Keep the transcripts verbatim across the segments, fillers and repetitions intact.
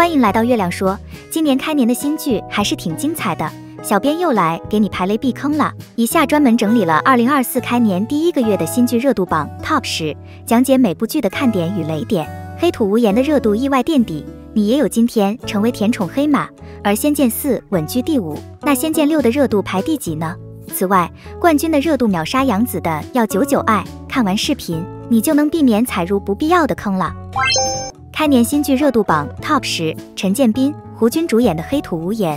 欢迎来到月亮说，今年开年的新剧还是挺精彩的，小编又来给你排雷避坑了。以下专门整理了二零二四开年第一个月的新剧热度榜 Top 十，讲解每部剧的看点与雷点。黑土无言的热度意外垫底，你也有今天成为甜宠黑马。而仙剑四稳居第五，那仙剑六的热度排第几呢？此外，冠军的热度秒杀杨紫的要九九爱，看完视频你就能避免踩入不必要的坑了。开年新剧热度榜 Top 十，陈建斌、胡军主演的《黑土无言》。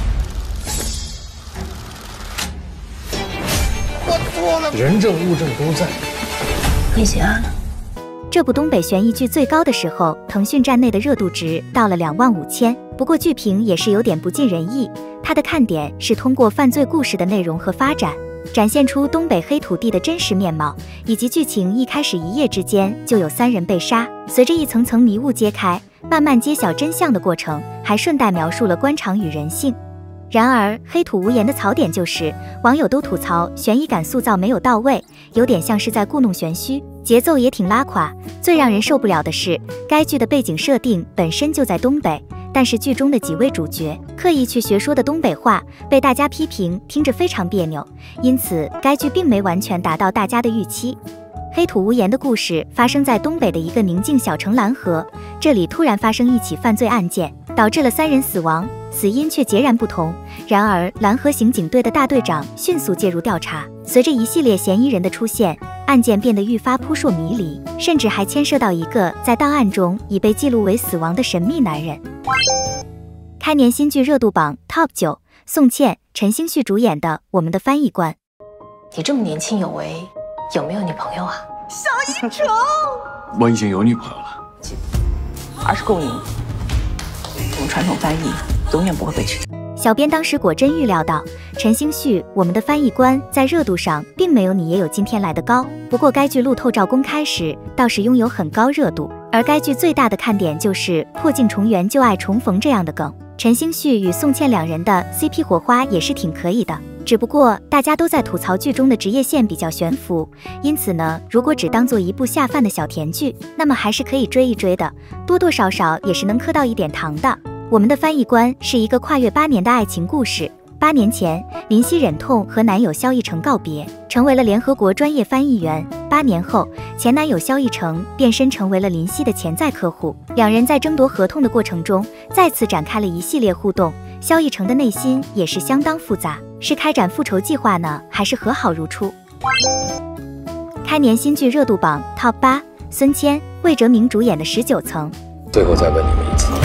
我错了，人证物证都在， 可以结案了。 这部东北悬疑剧最高的时候，腾讯站内的热度值到了两万五千。不过剧评也是有点不尽人意，它的看点是通过犯罪故事的内容和发展，展现出东北黑土地的真实面貌，以及剧情一开始一夜之间就有三人被杀，随着一层层迷雾揭开，慢慢揭晓真相的过程，还顺带描述了官场与人性。然而黑土无言的槽点就是网友都吐槽悬疑感塑造没有到位，有点像是在故弄玄虚，节奏也挺拉垮。最让人受不了的是该剧的背景设定本身就在东北，但是剧中的几位主角刻意去学说的东北话，被大家批评听着非常别扭，因此该剧并没完全达到大家的预期。黑土无言的故事发生在东北的一个宁静小城蓝河，这里突然发生一起犯罪案件，导致了三人死亡，死因却截然不同。然而蓝河刑警队的大队长迅速介入调查，随着一系列嫌疑人的出现，案件变得愈发扑朔迷离，甚至还牵涉到一个在档案中已被记录为死亡的神秘男人。开年新剧热度榜 Top 九，宋茜、陈星旭主演的《我们的翻译官》。 你这么年轻有为，有没有女朋友啊？ 小一成， 我已经有女朋友了， 而是共赢。我们传统翻译永远不会被取代。 小编当时果真预料到，陈星旭《我们的翻译官》在热度上并没有你也有今天来的高，不过该剧路透照公开时倒是拥有很高热度，而该剧最大的看点就是破镜重圆旧爱重逢这样的梗。陈星旭与宋茜两人的 C P 火花也是挺可以的，只不过大家都在吐槽剧中的职业线比较悬浮，因此呢，如果只当做一部下饭的小甜剧，那么还是可以追一追的，多多少少也是能磕到一点糖的。我们的翻译官是一个跨越八年的爱情故事。八年前，林夕忍痛和男友萧逸成告别，成为了联合国专业翻译员。八年后，前男友萧逸成变身成为了林夕的潜在客户。两人在争夺合同的过程中，再次展开了一系列互动。萧逸成的内心也是相当复杂，是开展复仇计划呢，还是和好如初？开年新剧热度榜 Top 八，孙谦、魏哲鸣主演的《十九层》。 最后再问你们一次，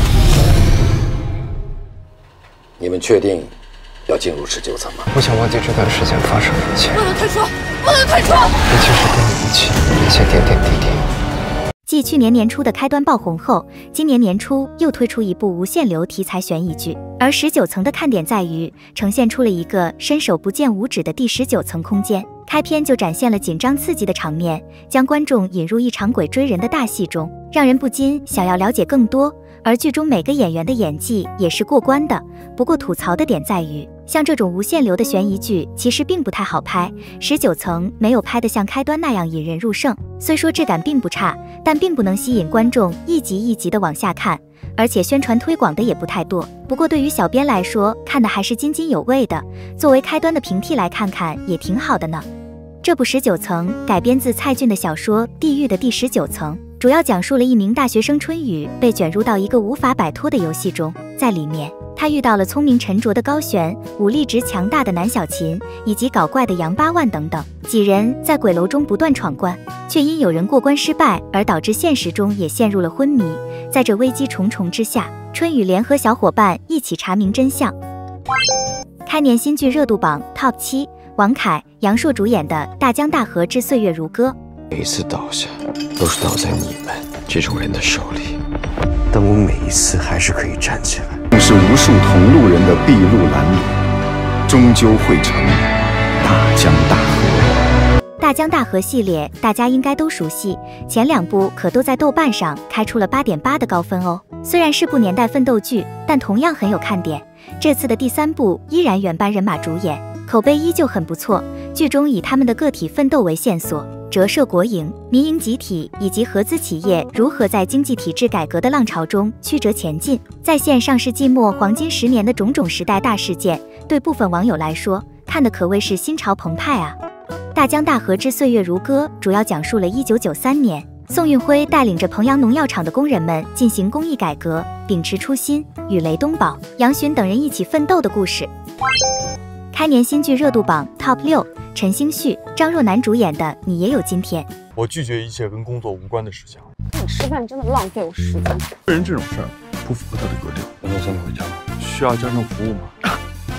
你们确定要进入十九层吗？ 不想忘记这段时间发生的一切， 不能退出，不能退出， 尤其是跟你一起那些点点滴滴。 继去年年初的开端爆红后，今年年初又推出一部无限流题材悬疑剧，而十九层的看点在于呈现出了一个伸手不见五指的第十九层空间。开篇就展现了紧张刺激的场面，将观众引入一场鬼追人的大戏中，让人不禁想要了解更多。而剧中每个演员的演技也是过关的，不过吐槽的点在于，像这种无限流的悬疑剧其实并不太好拍，十九层没有拍得像开端那样引人入胜，虽说质感并不差，但并不能吸引观众一集一集的往下看，而且宣传推广的也不太多。不过对于小编来说，看的还是津津有味的，作为开端的平替来看看也挺好的呢。这部十九层改编自蔡骏的小说《地狱的第十九层》，主要讲述了一名大学生春雨被卷入到一个无法摆脱的游戏中，在里面他遇到了聪明沉着的高璇、武力值强大的南小琴以及搞怪的杨八万等等几人，在鬼楼中不断闯关，却因有人过关失败而导致现实中也陷入了昏迷。在这危机重重之下，春雨联合小伙伴一起查明真相。开年新剧热度榜 Top 七，王凯、杨烁主演的《大江大河之岁月如歌》。 每一次倒下，都是倒在你们这种人的手里，但我每一次还是可以站起来。 是无数同路人的筚路蓝缕，终究会成大江大河。 大江大河系列大家应该都熟悉，前两部可都在豆瓣上开出了 八点八 的高分哦。虽然是部年代奋斗剧，但同样很有看点。这次的第三部依然原班人马主演，口碑依旧很不错。剧中以他们的个体奋斗为线索， 折射国营、民营集体以及合资企业如何在经济体制改革的浪潮中曲折前进，再现上世纪末黄金十年的种种时代大事件。对部分网友来说，看的可谓是心潮澎湃啊！大江大河之岁月如歌主要讲述了一九九三年。宋运辉带领着彭阳农药厂的工人们进行工艺改革，秉持初心，与雷东宝、杨巡等人一起奋斗的故事。开年新剧热度榜 Top 六，陈星旭、张若楠主演的《你也有今天》。 我拒绝一切跟工作无关的事情。 你吃饭真的浪费我时间。 个人这种事儿不符合他的格调。我能送你回家吗？需要家政服务吗？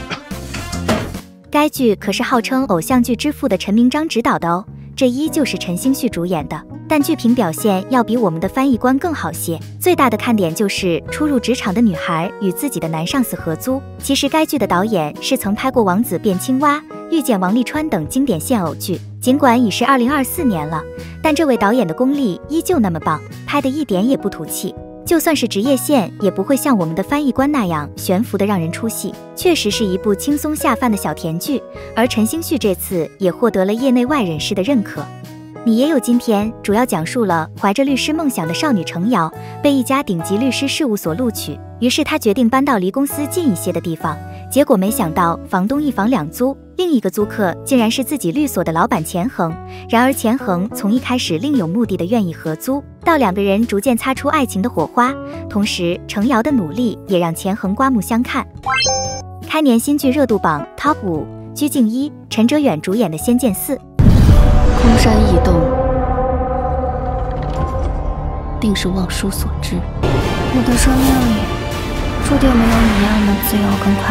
该剧可是号称偶像剧之父的陈明章执导的哦，这依旧是陈星旭主演的。但剧评表现要比我们的翻译官更好些。最大的看点就是初入职场的女孩与自己的男上司合租。其实该剧的导演是曾拍过《王子变青蛙》、《遇见王沥川》等经典现偶剧。尽管已是二零二四年了，但这位导演的功力依旧那么棒，拍的一点也不土气。就算是职业线，也不会像我们的翻译官那样悬浮的让人出戏。确实是一部轻松下饭的小甜剧，而陈星旭这次也获得了业内外人士的认可。你也有今天主要讲述了怀着律师梦想的少女程瑶被一家顶级律师事务所录取，于是她决定搬到离公司近一些的地方。结果没想到房东一房两租，另一个租客竟然是自己律所的老板钱恒。然而钱恒从一开始另有目的的愿意合租，到两个人逐渐擦出爱情的火花，同时程瑶的努力也让钱恒刮目相看。开年新剧热度榜 Top 五，鞠婧祎、陈哲远主演的《仙剑四》。 空山异动，定是望叔所致。我的生命里注定没有你一样的自由跟快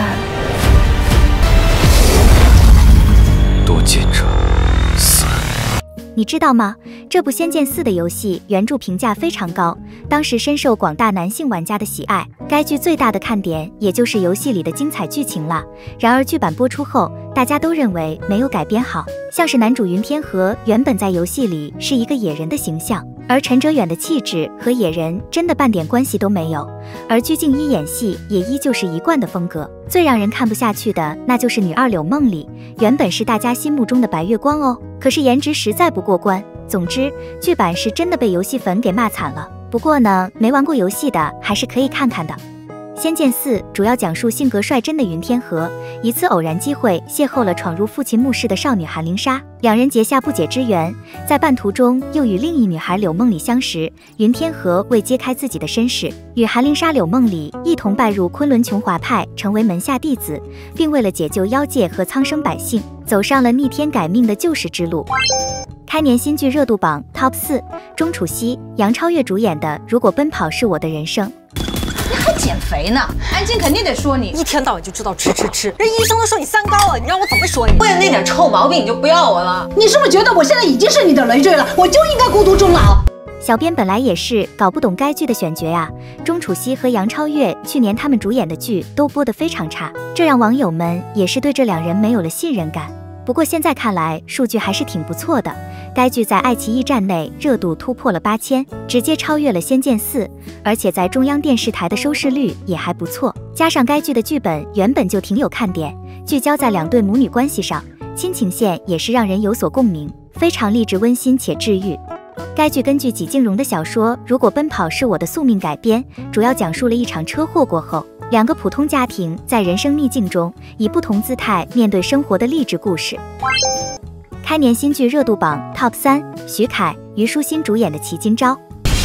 乐。 多见者死。 你知道吗？这部《仙剑四》的游戏原著评价非常高，当时深受广大男性玩家的喜爱。该剧最大的看点也就是游戏里的精彩剧情了。然而剧版播出后，大家都认为没有改编好，像是男主云天河原本在游戏里是一个野人的形象，而陈哲远的气质和野人真的半点关系都没有。而鞠婧祎演戏也依旧是一贯的风格。最让人看不下去的，那就是女二柳梦里，原本是大家心目中的白月光哦，可是颜值实在不过关。总之，剧版是真的被游戏粉给骂惨了。不过呢，没玩过游戏的还是可以看看的。《仙剑四》主要讲述性格率真的云天河，一次偶然机会邂逅了闯入父亲墓室的少女韩灵莎，两人结下不解之缘，在半途中又与另一女孩柳梦里相识。云天河为揭开自己的身世，与韩灵莎、柳梦里一同拜入昆仑琼华派，成为门下弟子，并为了解救妖界和苍生百姓，走上了逆天改命的救世之路。开年新剧热度榜 Top 四，钟楚曦、杨超越主演的《如果奔跑是我的人生》。 你还减肥呢？安静肯定得说你， 一天到晚就知道吃吃吃，人医生都说你三高了，你让我怎么说你？ 为了那点臭毛病你就不要我了？你是不是觉得我现在已经是你的累赘了，我就应该孤独终老？ 小编本来也是搞不懂该剧的选角呀，钟楚曦和杨超越去年他们主演的剧都播得非常差，这让网友们也是对这两人没有了信任感。不过现在看来数据还是挺不错的，该剧在爱奇艺站内热度突破了八千，直接超越了《仙剑四》，而且在中央电视台的收视率也还不错。加上该剧的剧本原本就挺有看点，聚焦在两对母女关系上，亲情线也是让人有所共鸣，非常励志温馨且治愈。该剧根据纪静蓉的小说《如果奔跑是我的宿命》改编，主要讲述了一场车祸过后，两个普通家庭在人生逆境中以不同姿态面对生活的励志故事。开年新剧热度榜 Top 三，徐凯、虞书欣主演的《齐今朝》。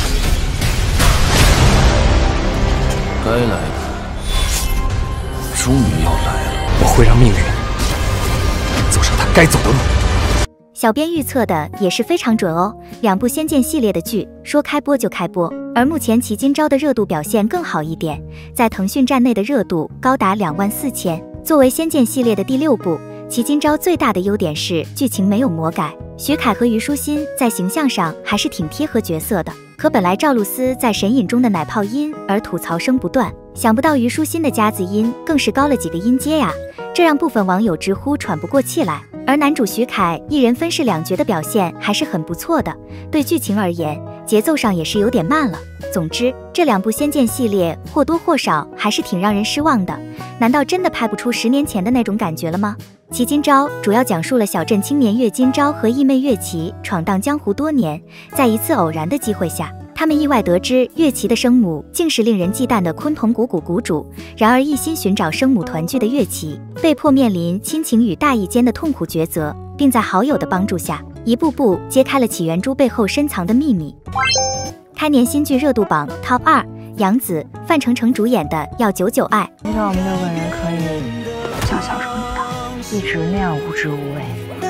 该来的终于要来了， 我会让命运走上它该走的路。 小编预测的也是非常准哦，两部仙剑系列的剧说开播就开播，而目前齐今朝的热度表现更好一点，在腾讯站内的热度高达两万四千。作为仙剑系列的第六部，齐今朝最大的优点是剧情没有魔改，徐凯和虞书欣在形象上还是挺贴合角色的。可本来赵露思在神隐中的奶泡音而吐槽声不断，想不到虞书欣的夹子音更是高了几个音阶呀，这让部分网友直呼喘不过气来。而男主徐凯一人分饰两角的表现还是很不错的，对剧情而言，节奏上也是有点慢了。总之，这两部仙剑系列或多或少还是挺让人失望的，难道真的拍不出十年前的那种感觉了吗？ 齐今朝主要讲述了小镇青年岳今朝和义妹岳琪闯荡江湖多年，在一次偶然的机会下，他们意外得知岳琪的生母竟是令人忌惮的鲲鹏谷谷谷主。然而一心寻找生母团聚的岳琪，被迫面临亲情与大义间的痛苦抉择，并在好友的帮助下，一步步揭开了起源珠背后深藏的秘密。开年新剧热度榜 Top 二，杨紫、范丞丞主演的《要九九爱》。 希望我们六个人可以像小时候一样，一直那样无知无畏。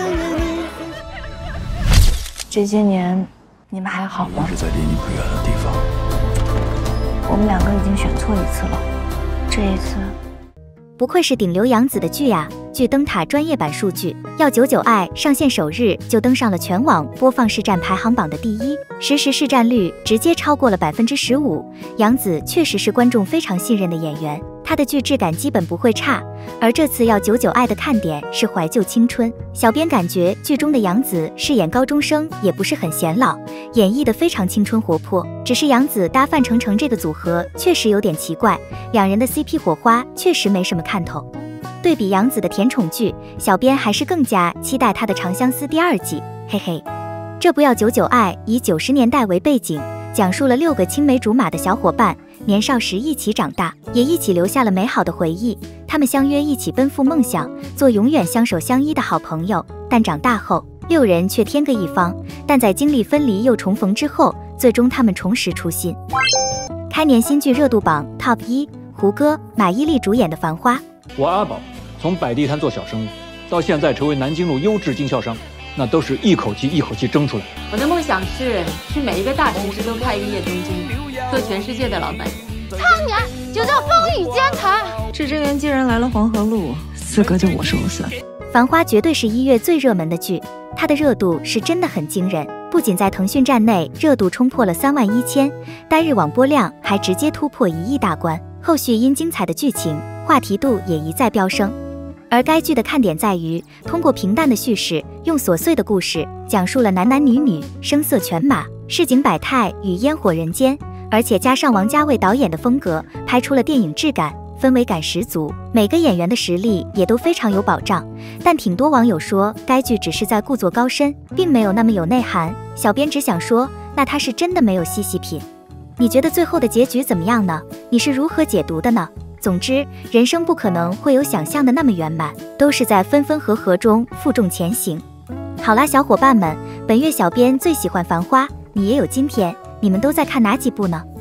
这些年你们还好吗？ 是在离你不远的地方。 我们两个已经选错一次了，这一次。 不愧是顶流杨紫的剧啊！据灯塔专业版数据，《要九九爱》上线首日就登上了全网播放市占排行榜的第一，实时市占率直接超过了百分之十五。杨紫确实是观众非常信任的演员，她的剧质感基本不会差。而这次《要九九爱》的看点是怀旧青春，小编感觉剧中的杨紫饰演高中生也不是很显老，演绎的非常青春活泼。只是杨紫搭范丞丞这个组合确实有点奇怪，两人的 C P 火花确实没什么看头。对比杨紫的甜宠剧，小编还是更加期待她的《长相思》第二季，嘿嘿。这部《要九九爱》以九十年代为背景，讲述了六个青梅竹马的小伙伴，年少时一起长大，也一起留下了美好的回忆。他们相约一起奔赴梦想，做永远相守相依的好朋友。但长大后，六人却天各一方。但在经历分离又重逢之后，最终他们重拾初心。开年新剧热度榜 Top 一，胡歌、马伊琍主演的《繁花》。 我阿宝从摆地摊做小生意，到现在成为南京路优质经销商，那都是一口气一口气争出来。 我的梦想是去每一个大城市都开一个夜总经理，做全世界的老板。 他娘就叫风雨兼程。 这支连既然来了黄河路，四哥就我说了算。 《繁花》绝对是一月最热门的剧，它的热度是真的很惊人，不仅在腾讯站内热度冲破了三万一千，单日网播量还直接突破一亿大关。后续因精彩的剧情，话题度也一再飙升。而该剧的看点在于，通过平淡的叙事，用琐碎的故事讲述了男男女女、声色犬马、市井百态与烟火人间，而且加上王家卫导演的风格，拍出了电影质感，氛围感十足。每个演员的实力也都非常有保障，但挺多网友说该剧只是在故作高深，并没有那么有内涵。小编只想说，那他是真的没有细细品。你觉得最后的结局怎么样呢？你是如何解读的呢？总之，人生不可能会有想象的那么圆满，都是在分分合合中负重前行。好啦，小伙伴们，本月小编最喜欢《繁花》，你也有今天。你们都在看哪几部呢？